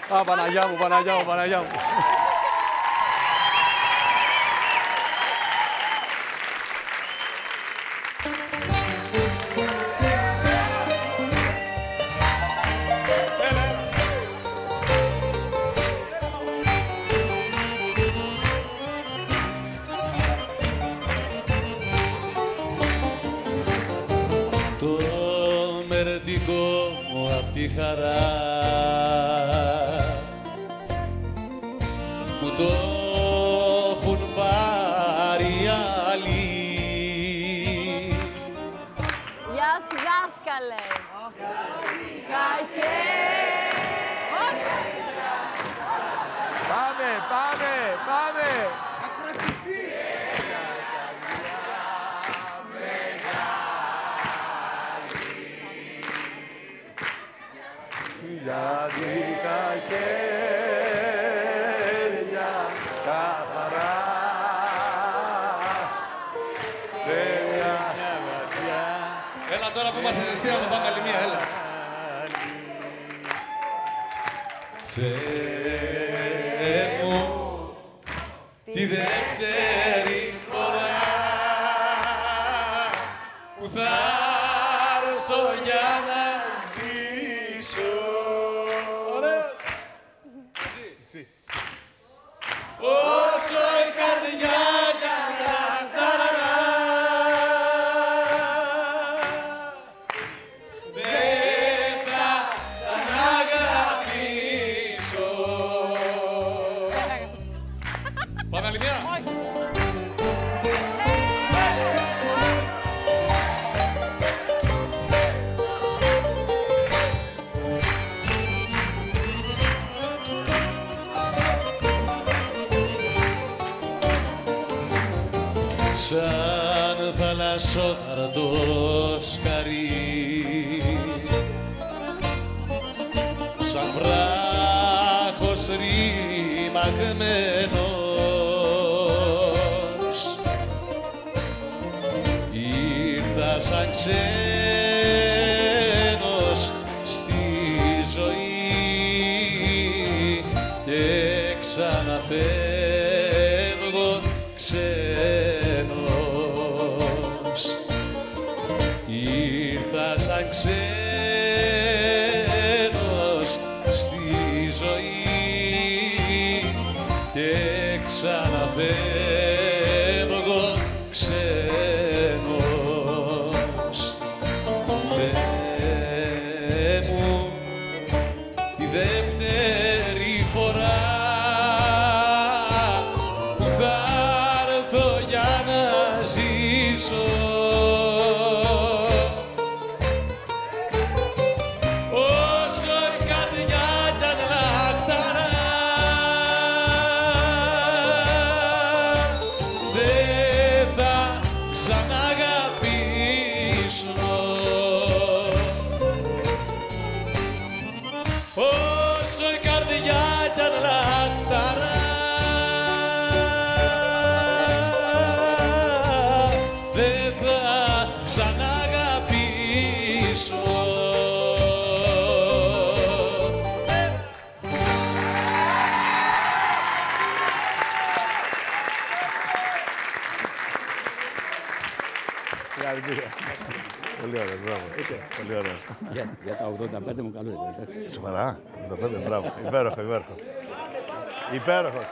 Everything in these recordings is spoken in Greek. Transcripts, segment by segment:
Α, Παναγιά μου, Παναγιά μου, Παναγιά μου. Τη χαρά που το έχουν πάρει άλλοι. Γεια σου δάσκαλε. Κάχε. Πάμε, πάμε, πάμε. Γιατί τα χέρια καθαρά Έλα τώρα που είμαστε ζεστοί να το πάμε άλλη μία, έλα. Θεέ μου, τη δεύτερη φορά που θα έρθω για να ζήσω. Ωραίος. Εσύ. Όσο η καρδιά καταχταρά δεν θα ξαναγαπήσω. Πάμε άλλη μία. Σαν θαλασσόδαρτο σκαρί, σαν βράχος ρημαγμένος, ήρθα σαν ξένος στη ζωή και ξαναφεύγω ξένος. Ήρθα σαν ξένος στη ζωή και ξαναφεύγω ξένος. Θεέ μου, τη δεύτερη φορά που θα έρθω για να ζήσω, όσο η καρδιά κι αν λαχταρά δεν θα ξαναγαπήσω. Όσο η καρδιά κι αν λαχταρά δεν θα ξαναγαπήσω. Πολύ ωραίο, μπράβο. Πολύ ωραίο. Για τα 85 μου καλό ήταν. Σοβαρά, 85, μπράβο. Υπέροχο, υπέροχο. Υπέροχος.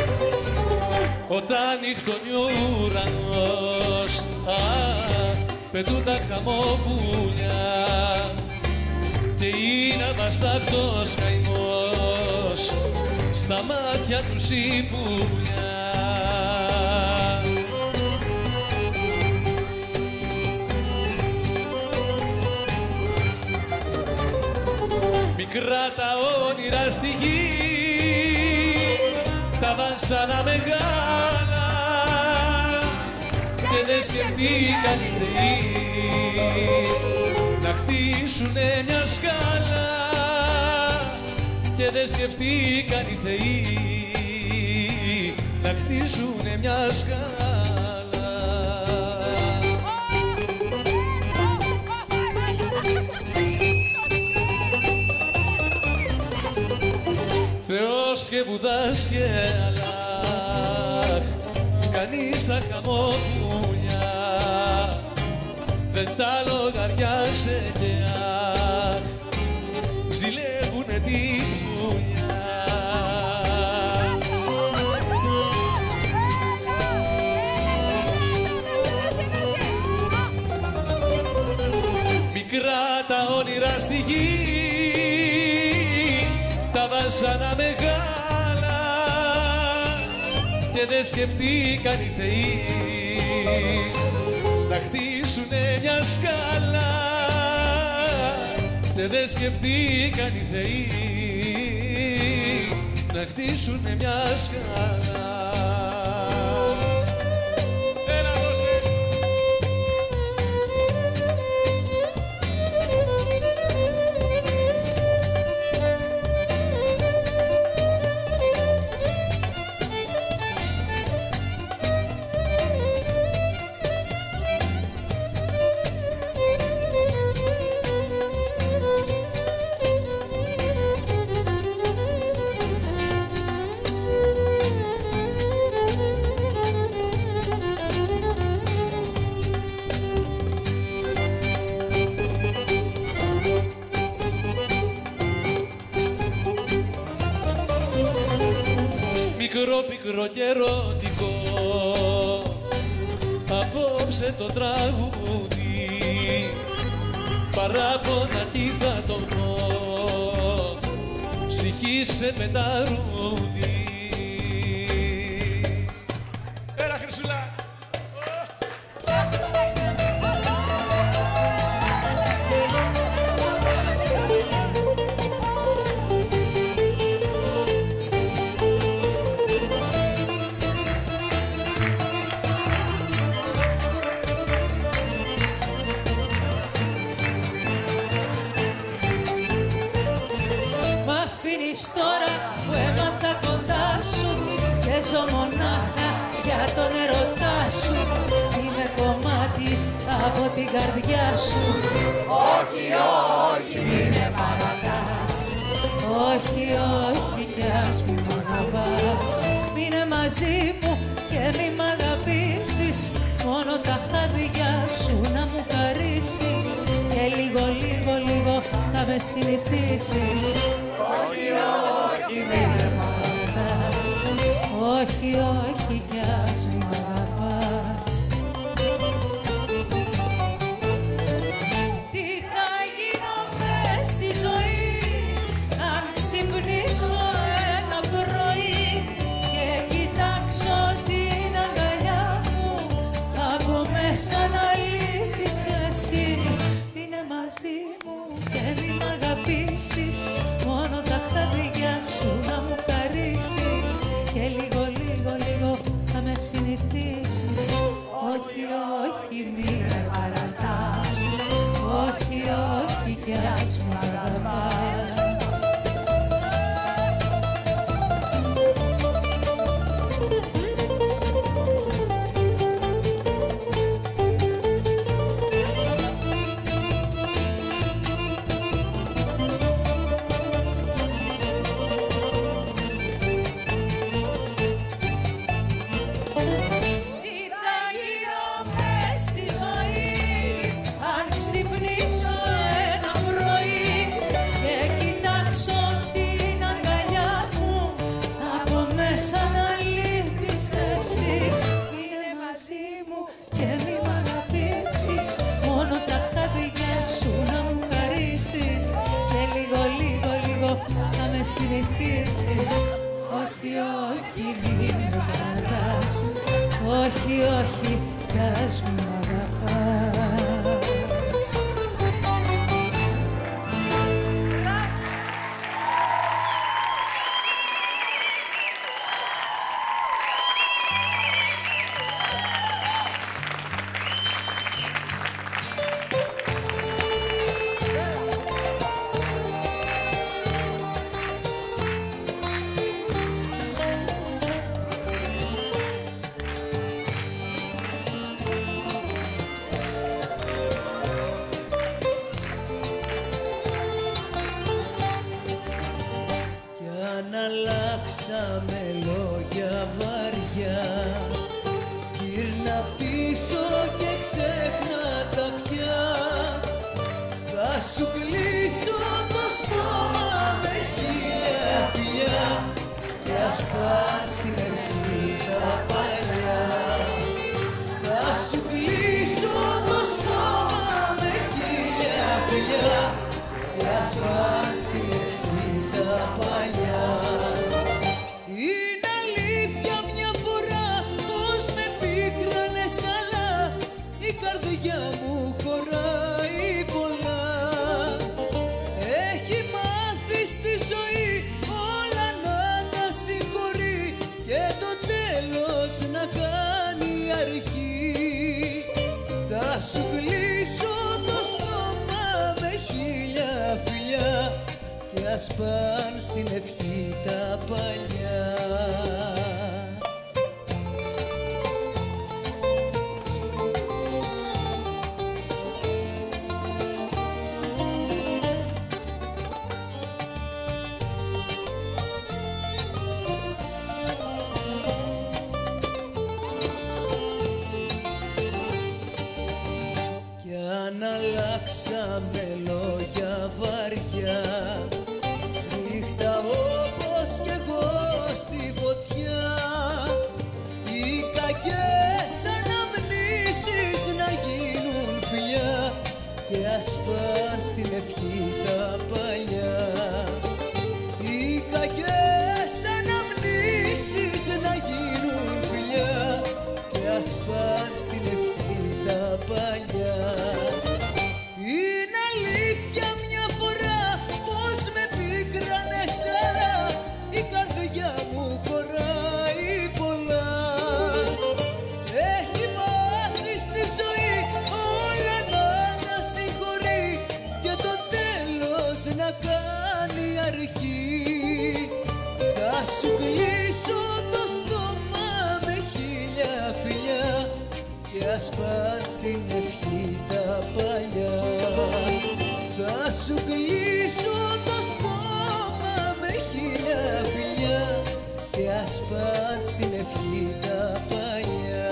Όταν νυχτώνει ο ουρανός πετούν τα χαμόπουλια και είναι αβαστάχτος καημός στα μάτια τους η πουλιά. Μικρά τα όνειρα στη γη, τα βάσανα μεγάλα και δεν σκεφτήκαν οι θεοί να χτίσουνε μια σκάλα και δεν σκεφτήκαν οι θεοί να χτίσουνε μια σκάλα. Θεός και Βουδάς και Αλλάχ, κανείς τα χαμόπουλια δεν τα λογαριάσε και αχ, ζηλεύουνε τη δουλειά. Μικρά τα όνειρα στη γη, τα βάσανα μεγάλα και δεν σκεφτήκαν οι θεοί να χτίσουνε μια σκάλα και δεν σκεφτήκαν οι θεοί να χτίσουνε μια σκάλα. Πικρό και ερωτικό, απόψε το τραγούδι, παράπονα τι θα το πω, ψυχή σε πεταρούδι. Έλα Χρυσούλα! Τώρα που έμαθα κοντά σου και ζω μονάχα για τον ερωτά σου, είμαι κομμάτι από την καρδιά σου. Όχι, όχι, μην με παρατάς, όχι, όχι κι ας μη μ' αγαπάς. Μείνε μαζί μου και μη μ' αγαπήσεις, μόνο τα χάδια σου να μου χαρίσεις και λίγο, λίγο, λίγο θα με συνηθίσεις. Όχι, όχι, μην με αγαπάς, όχι, όχι κι ας μη μ' αγαπάς. Τι θα γίνω μες στη ζωή αν ξυπνήσω ένα πρωί και κοιτάξω την αγκαλιά μου από μέσα να λείπεις εσύ. Είναι μαζί μου και μη μ' αγαπήσεις, μόνο τα χάδια σου να μου χαρίσεις και λίγο, λίγο, λίγο θα με συνηθίσεις. Όχι, όχι, μη με παρατάς, όχι, όχι κι ας μ' αγαπάς. με συνηθίσεις. Όχι, όχι, μην με κρατάς. Όχι, όχι, κι ας μην μ' αγαπάς. Αλλάξαμε λόγια βαριά, γύρνα πίσω και ξέχνα τα πια. Θα σου κλείσω το στόμα με χίλια φιλιά κι ας πάνε στην ευχή τα παλιά. Θα σου κλείσω το στόμα με χίλια φιλιά κι ας πάνε στην ευχή τα παλιά. Είναι αλήθεια μια φορά πως με πίκρανες, αλλά η καρδιά μου χωράει πολλά. Έχει μάθει στη ζωή όλα να τα συγχωρεί και το τέλος να κάνει αρχή. Θα σου κλείσω το στόμα με χίλια φιλιά κι ας πάνε στην ευχή τα παλιά. Κι αν αλλάξαμε λόγια βαριά, ρίχτα όπως κι εγώ στη φωτιά. Οι κακές αναμνήσεις να γίνουν φιλιά και ας πάνε στην ευχή τα παλιά. Οι κακές αναμνήσεις να γίνουν φιλιά και ας πάνε στην ευχή τα παλιά. Είναι αλήθεια μια φορά πως με πίκρανες, αλλά η καρδιά μου χωράει πολλά. Έχει μάθει στη ζωή όλα να τα συγχωρεί και το τέλος να κάνει αρχή. Θα σου κλείσω το στόμα με χίλια φιλιά κι ας πάνε στην ευχή τα παλιά. Θα σου κλείσω το στόμα με χίλια φιλιά κι ας πάνε στην ευχή τα παλιά.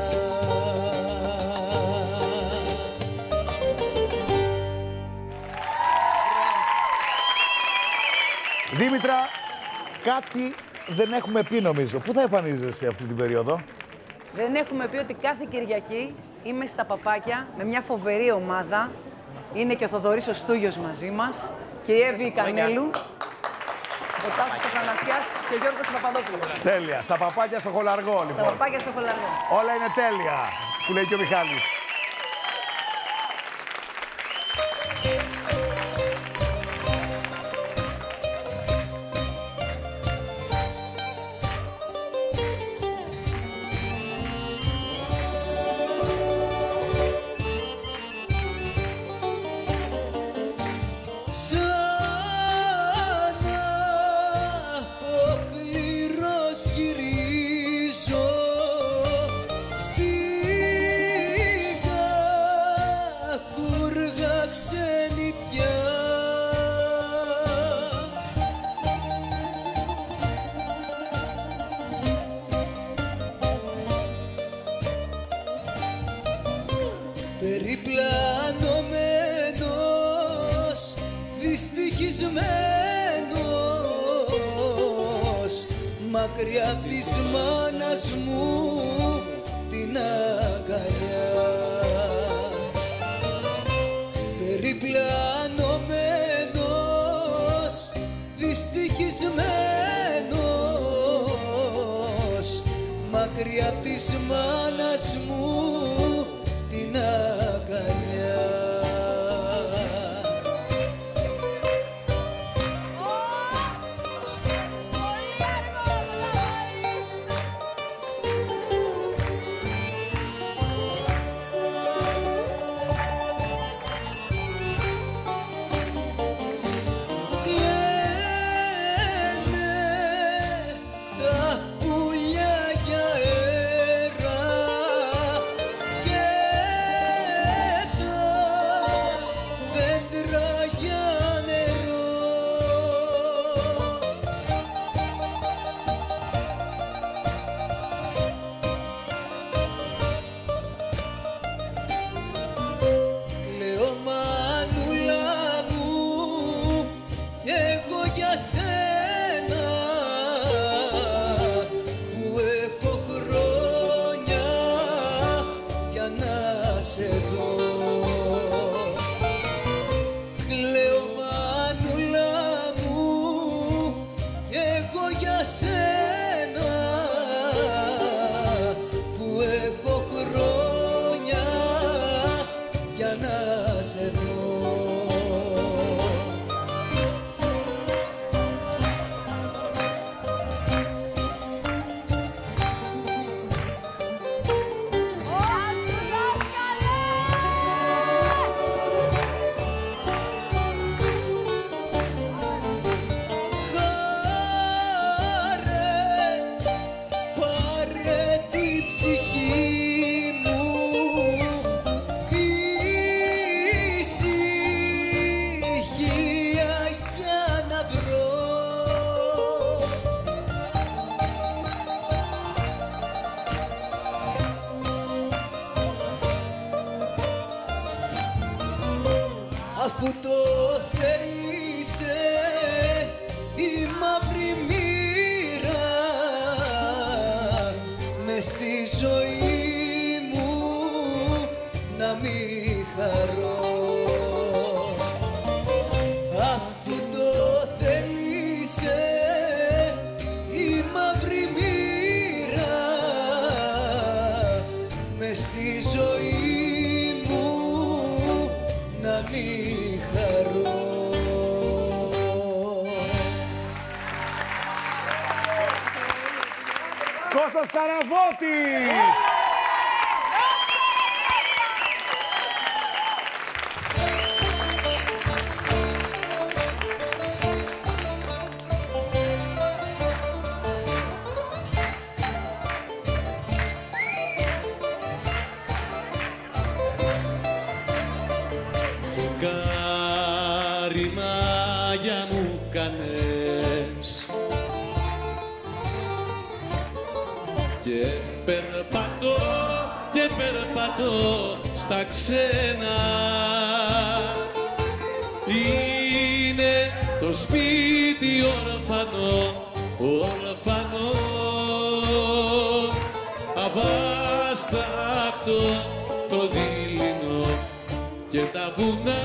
Δήμητρα, κάτι δεν έχουμε πει νομίζω. Πού θα εμφανίζεσαι αυτή την περίοδο? Δεν έχουμε πει ότι κάθε Κυριακή είμαι στα Παπάκια με μια φοβερή ομάδα. Είναι και ο Θοδωρής ο Στούγιος μαζί μας και η Εύη Κανέλου, ο Τάσος Αθανασιάς και ο Γιώργος Παπαδόπουλος. Τέλεια. Στα Παπάκια στο Χολαργό, λοιπόν. Στα Παπάκια στο Χολαργό. Όλα είναι τέλεια, που λέει και ο Μιχάλης. Περιπλανωμένος, δυστυχισμένος, μακριά απ' της μάνας μου την αγκαλιά. Περιπλανωμένος, δυστυχισμένος, μακριά απ' της μάνας μου την αγκαλιά. Αφού το θέλησε η μαύρη μοίρα μες στη ζωή μου να μη χαρώ. Αφού το θέλησε η μαύρη μοίρα μες στη ζωή μου να μη χαρώ. Κώστας Καραβώτης! Φεγγάρι μάγια μου κάνες και περπατώ στα ξένα. Είναι το σπίτι ορφανό, αβάσταχτο το δειλινό και τα βουνά,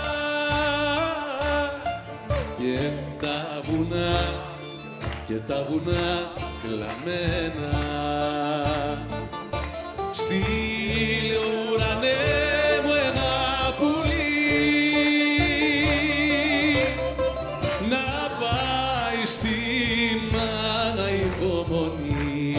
και τα βουνά κλαμμένα. Στείλε ουρανέ μου ένα πουλί να πάει στη μάνα υπομονή.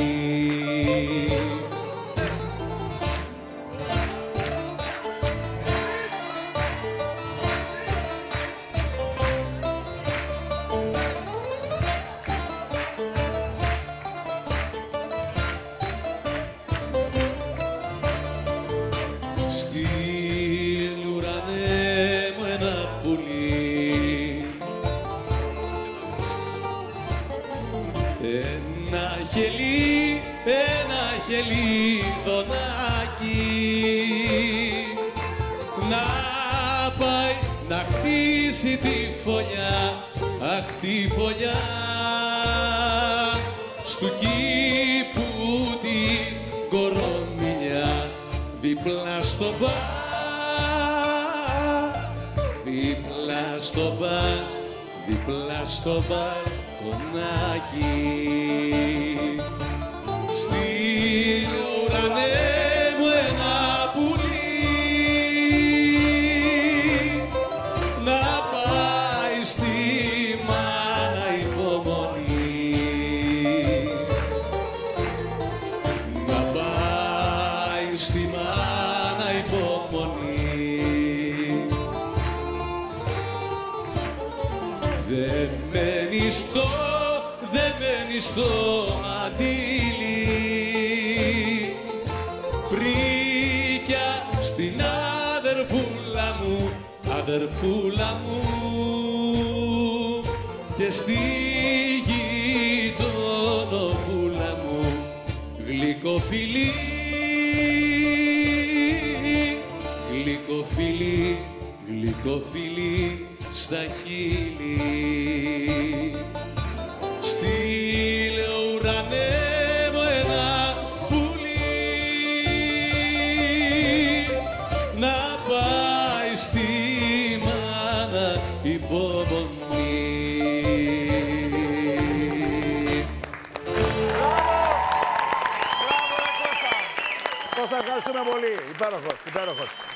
Ένα χελιδονάκι να πάει να χτίσει τη φωλιά, αχ τη φωλιά στου κήπου την κορομιλιά δίπλα στο μπαρ, δίπλα στο μπαλκονάκι. Στη ουρανέ μου ένα πουλί να πάει στη μάνα υπομονή, να πάει στη μάνα υπομονή. Δεν μένει στο μαντίλι πρίκια στην αδερφούλα μου και στη γειτονοπούλα μου γλυκοφιλί, γλυκοφιλί, γλυκοφιλί στα χείλη. Στείλε ουρανέ μου ένα πουλί να πάει στη μάνα υπομονή. Κώστα, ευχαριστούμε πολύ. Υπέροχος, υπέροχος.